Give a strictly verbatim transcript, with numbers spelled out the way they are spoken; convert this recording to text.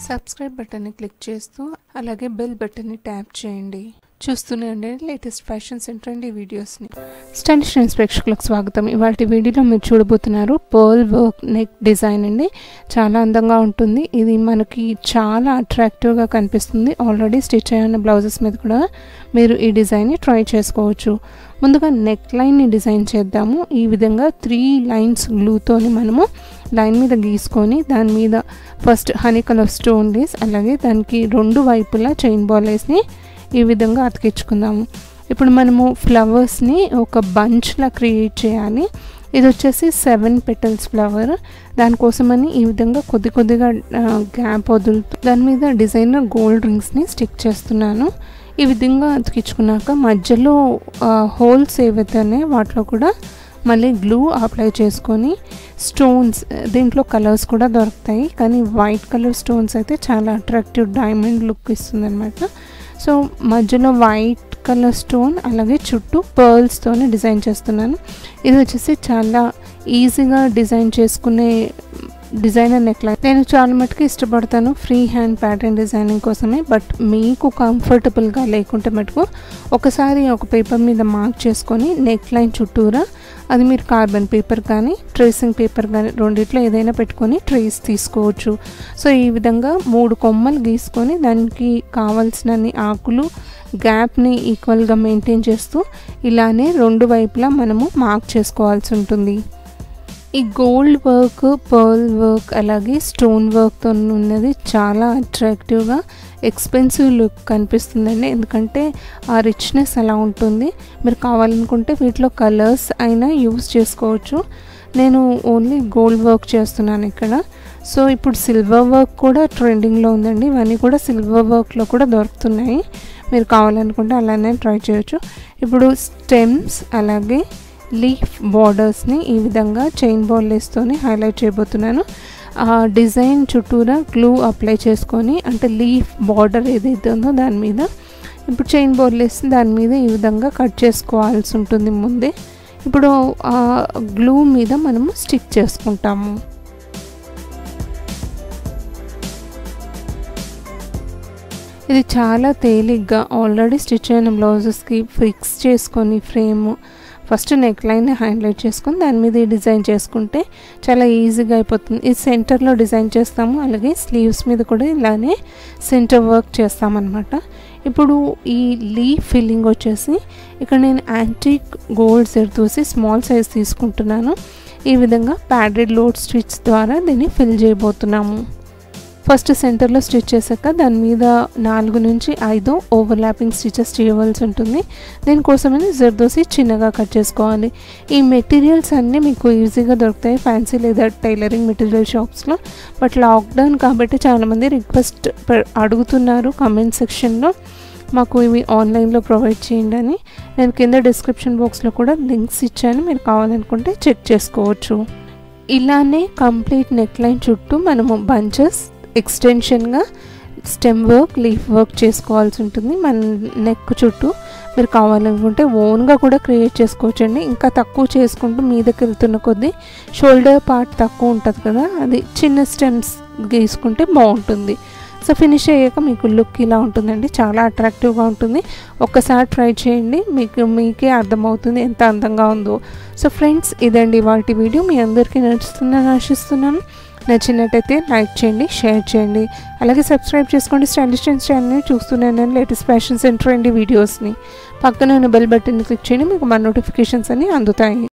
Subscribe బటన్ని click చేస్తూ అలాగే బెల్ బటన్ని ట్యాప్ చేయండి. చూస్తూనే ఉండండి లేటెస్ట్ ఫ్యాషన్స్ అండ్ ట్రెండీ వీడియోస్ని. స్టైలిష్ ట్రెండ్స్ ప్రేక్షకులకు స్వాగతం. ఇవాళ వీడియోలో మీరు చూడబోతున్నారు పర్ల్ వర్క్ నెక్ డిజైన్ అండి. చాలా అందంగా ఉంటుంది. ఇది మనకి చాలా అట్రాక్టివ్గా కనిపిస్తుంది. ఆల్రెడీ స్టిచ్ అయిన బ్లౌజెస్ మీద కూడా మీరు ఈ డిజైన్ని ట్రై చేసుకోవచ్చు. ముందుగా నెక్ లైన్ని డిజైన్ చేద్దాము. ఈ విధంగా త్రీ లైన్స్ గ్లూతోని మనము లైన్ మీద గీసుకొని దాని మీద first honey colour stone lace అలాగే దానికి రెండు వైపులా చైన్ బాల్ లేస్ని ఈ విధంగా అతికించుకుందాము. ఇప్పుడు మనము ఫ్లవర్స్ని ఒక బంచ్లా క్రియేట్ చేయాలి. ఇది వచ్చేసి సెవెన్ పెటల్స్ ఫ్లవర్. దానికోసమని ఈ విధంగా కొద్ది కొద్దిగా గ్యాప్ వదులుతూ దాని మీద డిజైనర్ గోల్డ్ రింగ్స్ని స్టిక్ చేస్తున్నాను. ఈ విధంగా అతికించుకున్నాక మధ్యలో హోల్స్ ఏవైతేనే వాటిలో కూడా మళ్ళీ గ్లూ అప్లై చేసుకొని స్టోన్స్, దీంట్లో కలర్స్ కూడా దొరుకుతాయి కానీ వైట్ కలర్ స్టోన్స్ అయితే చాలా అట్రాక్టివ్ డైమండ్ లుక్ ఇస్తుంది అనమాట. సో మధ్యలో వైట్ కలర్ స్టోన్ అలాగే చుట్టూ పర్ల్స్తోనే డిజైన్ చేస్తున్నాను. ఇది వచ్చేసి చాలా ఈజీగా డిజైన్ చేసుకునే డిజైనర్ నెక్ లైన్. నేను చాలా మటుకు ఇష్టపడతాను ఫ్రీ హ్యాండ్ ప్యాటర్న్ డిజైనింగ్ కోసమే. బట్ మీకు కంఫర్టబుల్గా లేకుంటే మటుకు ఒకసారి ఒక పేపర్ మీద మార్క్ చేసుకొని నెక్ లైన్ చుట్టూరా అది మీరు కార్బన్ పేపర్ కానీ ట్రేసింగ్ పేపర్ కానీ రెండిట్లో ఏదైనా పెట్టుకొని ట్రేస్ తీసుకోవచ్చు. సో ఈ విధంగా మూడు కొమ్మలు గీసుకొని దానికి కావాల్సినన్ని ఆకులు గ్యాప్ని ఈక్వల్గా మెయింటైన్ చేస్తూ ఇలానే రెండు వైపులా మనము మార్క్ చేసుకోవాల్సి ఉంటుంది. ఈ గోల్డ్ వర్క్, పర్ల్ వర్క్ అలాగే స్టోన్ వర్క్తో ఉన్నది చాలా అట్రాక్టివ్గా ఎక్స్పెన్సివ్ లుక్ కనిపిస్తుందండి. ఎందుకంటే ఆ రిచ్నెస్ అలా ఉంటుంది. మీరు కావాలనుకుంటే వీటిలో కలర్స్ అయినా యూస్ చేసుకోవచ్చు. నేను ఓన్లీ గోల్డ్ వర్క్ చేస్తున్నాను ఇక్కడ. సో ఇప్పుడు సిల్వర్ వర్క్ కూడా ట్రెండింగ్లో ఉందండి. ఇవన్నీ కూడా సిల్వర్ వర్క్లో కూడా దొరుకుతున్నాయి. మీరు కావాలనుకుంటే అలానే ట్రై చేయొచ్చు. ఇప్పుడు స్టెమ్స్ అలాగే లీఫ్ బార్డర్స్ని ఈ విధంగా చైన్ బాల్ లేస్తోని హైలైట్ చేయబోతున్నాను. ఆ డిజైన్ చుట్టూరా గ్లూ అప్లై చేసుకొని అంటే లీఫ్ బార్డర్ ఏదైతే ఉందో దాని మీద ఇప్పుడు చైన్ బాల్ లేసి దాని మీద ఈ విధంగా కట్ చేసుకోవాల్సి ఉంటుంది ముందే. ఇప్పుడు ఆ గ్లూ మీద మనము స్టిక్ చేసుకుంటాము. ఇది చాలా తేలిగ్గా ఆల్రెడీ స్టిచ్ అయిన బ్లౌజెస్కి ఫిక్స్ చేసుకొని ఫ్రేమ్ ఫస్ట్ నెక్ లైన్ని హైలైట్ చేసుకొని దాని మీద ఈ డిజైన్ చేసుకుంటే చాలా ఈజీగా అయిపోతుంది. ఇది సెంటర్లో డిజైన్ చేస్తాము. అలాగే స్లీవ్స్ మీద కూడా ఇలానే సెంటర్ వర్క్ చేస్తామన్నమాట. ఇప్పుడు ఈ లీఫ్ ఫిల్లింగ్ వచ్చేసి ఇక్కడ నేను antique gold zardozi small size తీసుకుంటున్నాను. ఈ విధంగా ప్యాడెడ్ లోడ్ స్టిచ్ ద్వారా దీన్ని ఫిల్ చేయబోతున్నాము. ఫస్ట్ సెంటర్లో స్టిచ్ చేశాక దాని మీద నాలుగు నుంచి ఐదు ఓవర్లాపింగ్ స్టిచెస్ చేయవలసి ఉంటుంది. దీనికోసమని జర్దోసి చిన్నగా కట్ చేసుకోవాలి. ఈ మెటీరియల్స్ అన్నీ మీకు ఈజీగా దొరుకుతాయి ఫ్యాన్సీ లేదా టైలరింగ్ మెటీరియల్ షాప్స్లో. బట్ లాక్డౌన్ కాబట్టి చాలామంది రిక్వెస్ట్ అడుగుతున్నారు కమెంట్ సెక్షన్లో మాకు ఇవి ఆన్లైన్లో ప్రొవైడ్ చేయండి అని. నేను కింద డిస్క్రిప్షన్ బాక్స్లో కూడా లింక్స్ ఇచ్చాను, మీరు కావాలనుకుంటే చెక్ చేసుకోవచ్చు. ఇలానే కంప్లీట్ నెక్ లైన్ చుట్టూ మనము బంచెస్ ఎక్స్టెన్షన్గా స్టెమ్ వర్క్, లీఫ్ వర్క్ చేసుకోవాల్సి ఉంటుంది. మన నెక్ చుట్టూ మీరు కావాలనుకుంటే ఓన్గా కూడా క్రియేట్ చేసుకోవచ్చండి. ఇంకా తక్కువ చేసుకుంటూ మీదకి వెళ్తున్న కొద్దీ షోల్డర్ పార్ట్ తక్కువ ఉంటుంది కదా, అది చిన్న స్టెమ్స్ గీసుకుంటే బాగుంటుంది. సో ఫినిష్ అయ్యాక మీకు లుక్ ఇలా ఉంటుందండి. చాలా అట్రాక్టివ్గా ఉంటుంది. ఒక్కసారి ట్రై చేయండి, మీకు మీకే అర్థమవుతుంది ఎంత అందంగా ఉందో. సో ఫ్రెండ్స్, ఇదండి వాటి వీడియో. మీ అందరికీ నచ్చుతుందని ఆశిస్తున్నాను. నచ్చినట్టయితే లైక్ చేయండి, షేర్ చేయండి, అలాగే సబ్స్క్రైబ్ చేసుకోండి. స్టైలిష్ ట్రెండ్స్ ఛానల్ని చూస్తున్నాను లేటెస్ట్ ఫ్యాషన్స్ అండ్ ట్రెండీ వీడియోస్ని. పక్కన ఉన్న బెల్ బటన్ని క్లిక్ చేయండి, మీకు మా నోటిఫికేషన్స్ అన్నీ అందుతాయి.